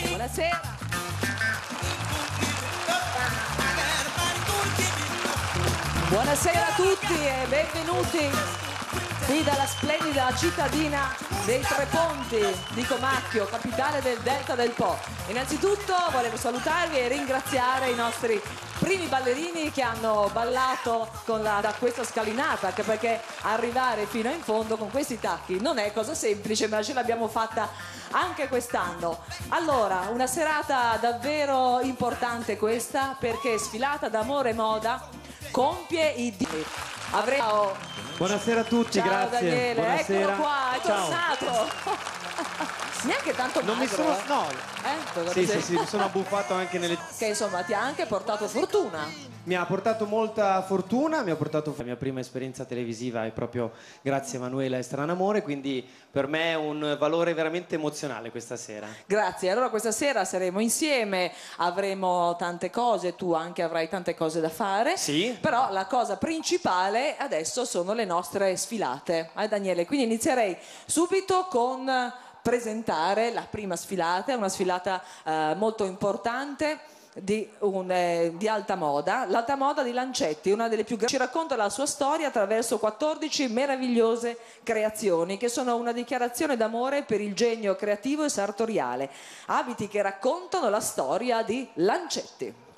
Buonasera. Buonasera a tutti e benvenuti qui dalla splendida cittadina dei Tre Ponti di Comacchio, capitale del Delta del Po. Innanzitutto volevo salutarvi e ringraziare i nostri primi ballerini che hanno ballato da questa scalinata, anche perché arrivare fino in fondo con questi tacchi non è cosa semplice, ma ce l'abbiamo fatta anche quest'anno. Allora, una serata davvero importante questa, perché Sfilata d'Amore e Moda compie i 10. Avremo... Buonasera a tutti, Ciao, grazie. Daniele, Buonasera. eccolo qua, è Ciao. tornato. Neanche tanto Non mi magro, sono... No. Sì, mi sono abbuffato anche nelle... Che insomma ti ha anche portato fortuna. Mi ha portato molta fortuna, mi ha portato la mia prima esperienza televisiva è proprio grazie a Emanuela e Stranamore, quindi per me è un valore veramente emozionale questa sera. Grazie, allora questa sera saremo insieme, avremo tante cose, tu anche avrai tante cose da fare. Sì. Però la cosa principale adesso sono le nostre sfilate, Daniele? Quindi inizierei subito con presentare la prima sfilata, è una sfilata molto importante di alta moda, l'alta moda di Lancetti, una delle più grandi. Ci racconta la sua storia attraverso 14 meravigliose creazioni che sono una dichiarazione d'amore per il genio creativo e sartoriale, abiti che raccontano la storia di Lancetti.